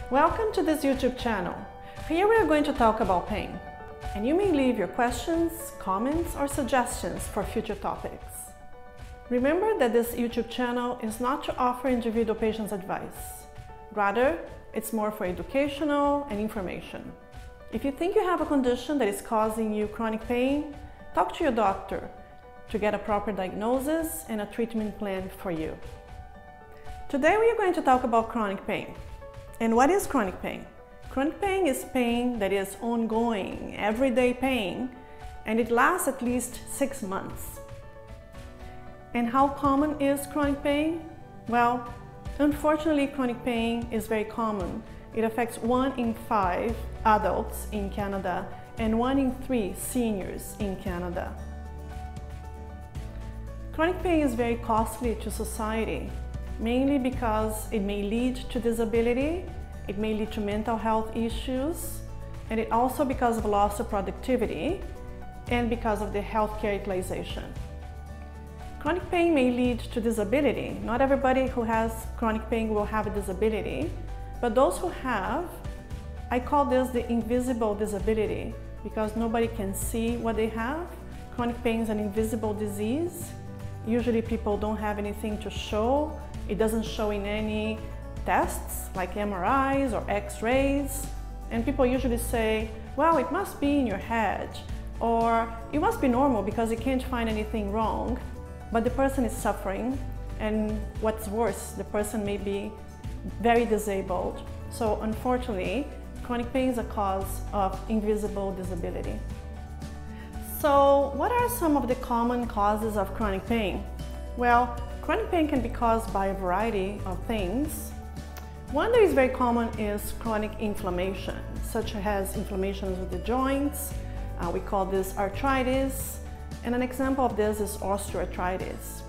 Welcome to this YouTube channel. Here we are going to talk about pain, and you may leave your questions, comments, or suggestions for future topics. Remember that this YouTube channel is not to offer individual patients advice. Rather, it's more for educational and information. If you think you have a condition that is causing you chronic pain, talk to your doctor to get a proper diagnosis and a treatment plan for you. Today we are going to talk about chronic pain. And what is chronic pain? Chronic pain is pain that is ongoing, everyday pain, and it lasts at least 6 months. And how common is chronic pain? Well, unfortunately, chronic pain is very common. It affects 1 in 5 adults in Canada and 1 in 3 seniors in Canada. Chronic pain is very costly to society, mainly because it may lead to disability, it may lead to mental health issues, and it also because of loss of productivity and because of the healthcare utilization. Chronic pain may lead to disability. Not everybody who has chronic pain will have a disability, but those who have, I call this the invisible disability because nobody can see what they have. Chronic pain is an invisible disease. Usually people don't have anything to show. It doesn't show in any tests like MRIs or X-rays. And people usually say, well, it must be in your head, or it must be normal because you can't find anything wrong. But the person is suffering, and what's worse, the person may be very disabled. So unfortunately, chronic pain is a cause of invisible disability. So what are some of the common causes of chronic pain? Well, chronic pain can be caused by a variety of things. One that is very common is chronic inflammation, such as inflammations of the joints. We call this arthritis, and an example of this is osteoarthritis.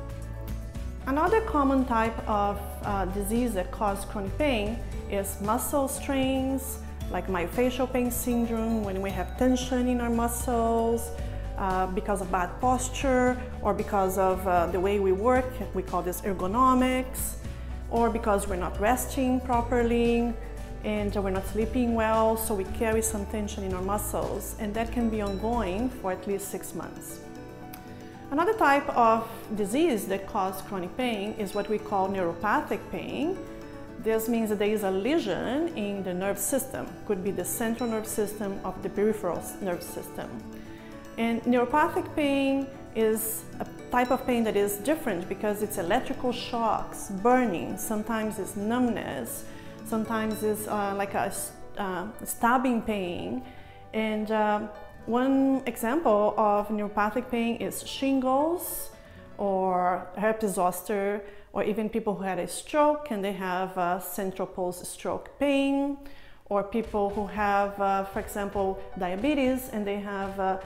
Another common type of disease that causes chronic pain is muscle strains, like myofascial pain syndrome, when we have tension in our muscles, because of bad posture, or because of the way we work, we call this ergonomics, or because we're not resting properly and we're not sleeping well, so we carry some tension in our muscles, and that can be ongoing for at least 6 months. Another type of disease that causes chronic pain is what we call neuropathic pain. This means that there is a lesion in the nerve system. It could be the central nerve system or the peripheral nerve system. And neuropathic pain is a type of pain that is different because it's electrical shocks, burning, sometimes it's numbness, sometimes it's like a stabbing pain. And one example of neuropathic pain is shingles or herpes zoster, or even people who had a stroke and they have central pulse stroke pain, or people who have, for example, diabetes and they have a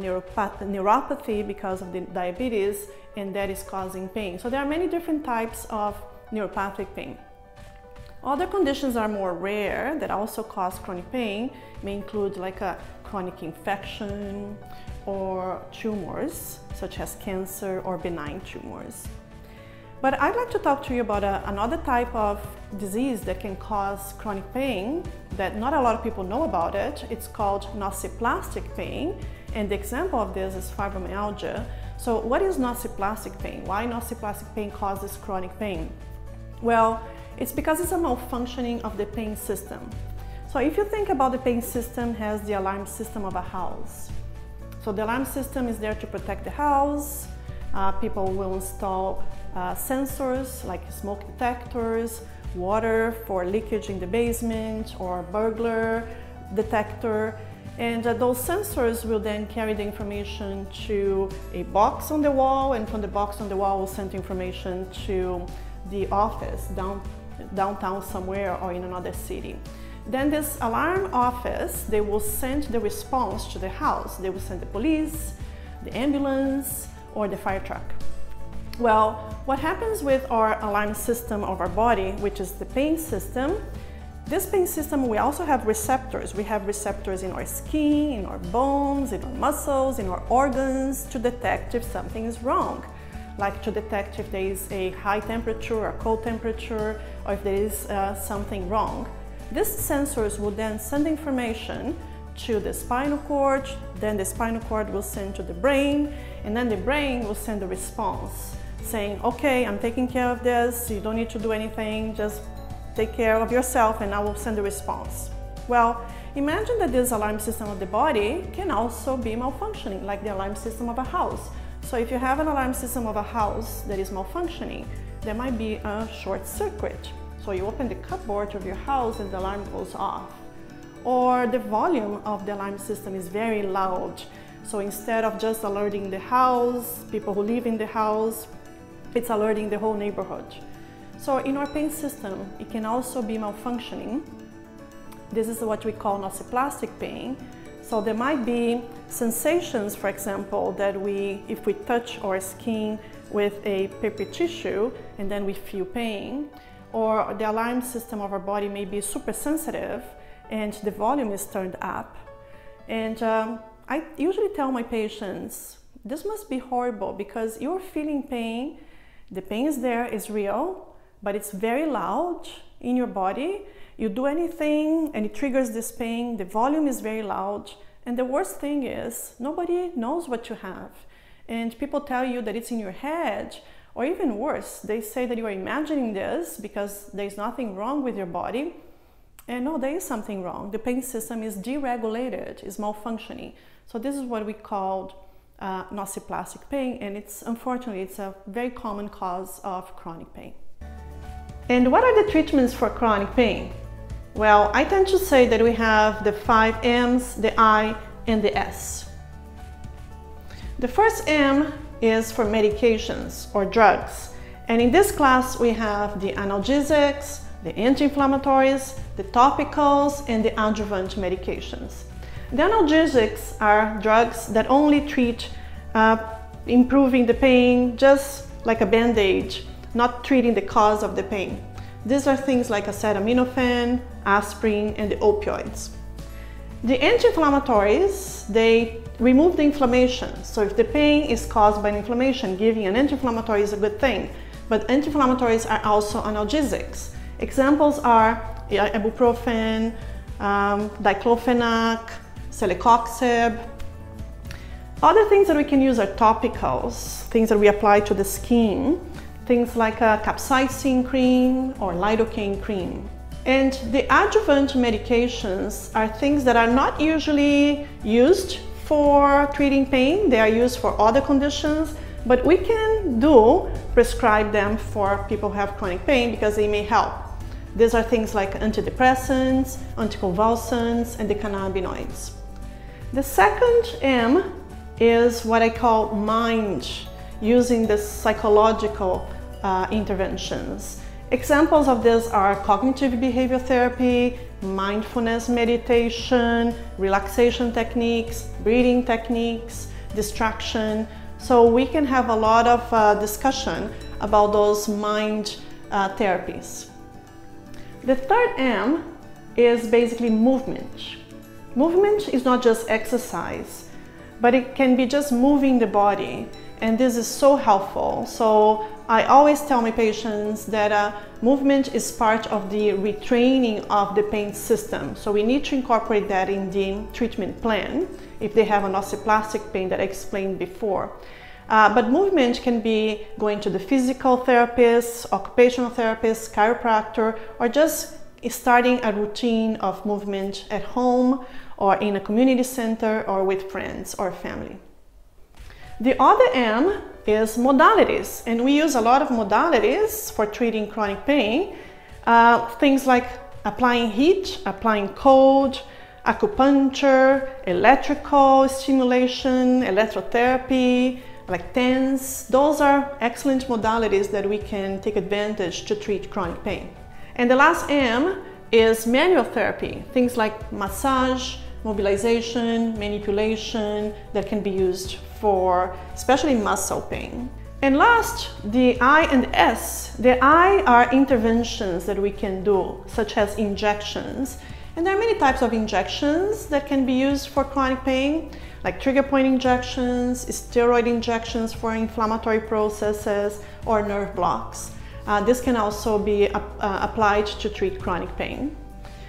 neuropathy because of the diabetes, and that is causing pain. So there are many different types of neuropathic pain. Other conditions are more rare that also cause chronic pain, may include like a chronic infection or tumors, such as cancer or benign tumors. But I'd like to talk to you about another type of disease that can cause chronic pain that not a lot of people know about it. It's called nociplastic pain, and the example of this is fibromyalgia. So what is nociplastic pain? Why nociplastic pain causes chronic pain? Well, it's because it's a malfunctioning of the pain system. So if you think about the pain system has the alarm system of a house. So the alarm system is there to protect the house. People will install sensors like smoke detectors, water for leakage in the basement, or burglar detector. And those sensors will then carry the information to a box on the wall, and from the box on the wall will send information to the office downtown somewhere or in another city. Then this alarm office, they will send the response to the house. They will send the police, the ambulance, or the fire truck. Well, what happens with our alarm system of our body, which is the pain system, this pain system, we also have receptors. We have receptors in our skin, in our bones, in our muscles, in our organs to detect if something is wrong. like to detect if there is a high temperature or cold temperature, or if there is something wrong. These sensors will then send information to the spinal cord, then the spinal cord will send to the brain, and then the brain will send a response saying, okay, I'm taking care of this, you don't need to do anything, just take care of yourself and I will send a response. Well, imagine that this alarm system of the body can also be malfunctioning, like the alarm system of a house. So if you have an alarm system of a house that is malfunctioning, there might be a short circuit. So you open the cupboard of your house and the alarm goes off. Or the volume of the alarm system is very loud. So instead of just alerting the house, people who live in the house, it's alerting the whole neighborhood. So in our pain system, it can also be malfunctioning. This is what we call nociplastic pain. So there might be sensations, for example, that if we touch our skin with a paper tissue and then we feel pain, or the alarm system of our body may be super sensitive and the volume is turned up. And I usually tell my patients, this must be horrible because you're feeling pain, the pain is there, it's real, but it's very loud in your body. You do anything and it triggers this pain, the volume is very loud, and the worst thing is nobody knows what you have. And people tell you that it's in your head, or even worse, they say that you are imagining this because there's nothing wrong with your body. And no, there is something wrong. The pain system is deregulated, is malfunctioning. So this is what we call nociplastic pain, and unfortunately it's a very common cause of chronic pain. And what are the treatments for chronic pain? Well, I tend to say that we have the 5 M's, the I, and the S. The first M is for medications or drugs. And in this class, we have the analgesics, the anti-inflammatories, the topicals, and the adjuvant medications. The analgesics are drugs that only treat improving the pain, just like a band-aid, not treating the cause of the pain. These are things like acetaminophen, aspirin, and the opioids. The anti-inflammatories, they remove the inflammation. So if the pain is caused by an inflammation, giving an anti-inflammatory is a good thing. But anti-inflammatories are also analgesics. Examples are ibuprofen, diclofenac, celecoxib. Other things that we can use are topicals, things that we apply to the skin, things like a capsaicin cream or lidocaine cream. And the adjuvant medications are things that are not usually used for treating pain. They are used for other conditions, but we can prescribe them for people who have chronic pain because they may help. These are things like antidepressants, anticonvulsants, and the cannabinoids. The second M is what I call mind, using the psychological interventions. Examples of this are cognitive behavioral therapy, mindfulness meditation, relaxation techniques, breathing techniques, distraction. So we can have a lot of discussion about those mind therapies. The third M is basically movement. Movement is not just exercise, but it can be just moving the body. And this is so helpful. So I always tell my patients that movement is part of the retraining of the pain system. So we need to incorporate that in the treatment plan if they have a nociplastic pain that I explained before. But movement can be going to the physical therapist, occupational therapist, chiropractor, or just starting a routine of movement at home or in a community center or with friends or family. The other M is modalities, and we use a lot of modalities for treating chronic pain. Things like applying heat, applying cold, acupuncture, electrical stimulation, electrotherapy, like TENS. Those are excellent modalities that we can take advantage to treat chronic pain. And the last M is manual therapy, things like massage, mobilization, manipulation that can be used for especially muscle pain. And last, the I and S. The I are interventions that we can do, such as injections. And there are many types of injections that can be used for chronic pain, like trigger point injections, steroid injections for inflammatory processes, or nerve blocks. This can also be applied to treat chronic pain.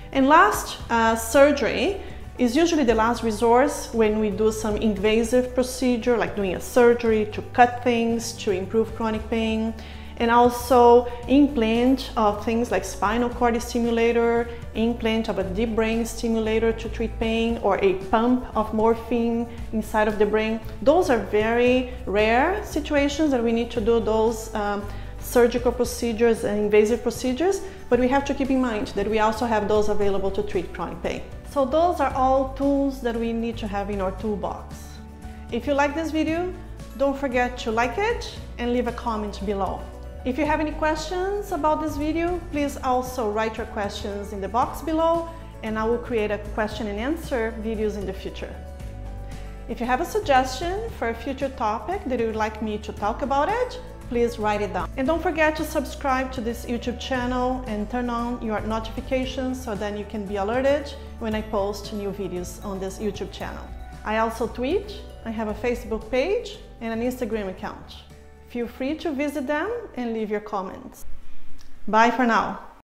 And last, surgery is usually the last resource when we do some invasive procedure, like doing a surgery to cut things, to improve chronic pain, and also implant of things like spinal cord stimulator, implant of a deep brain stimulator to treat pain, or a pump of morphine inside of the brain. Those are very rare situations that we need to do those surgical procedures and invasive procedures, but we have to keep in mind that we also have those available to treat chronic pain. So those are all tools that we need to have in our toolbox. If you like this video, don't forget to like it and leave a comment below. If you have any questions about this video, please also write your questions in the box below, and I will create a question and answer videos in the future. If you have a suggestion for a future topic that you would like me to talk about it, please write it down. And don't forget to subscribe to this YouTube channel and turn on your notifications so then you can be alerted when I post new videos on this YouTube channel. I also tweet, I have a Facebook page and an Instagram account. Feel free to visit them and leave your comments. Bye for now.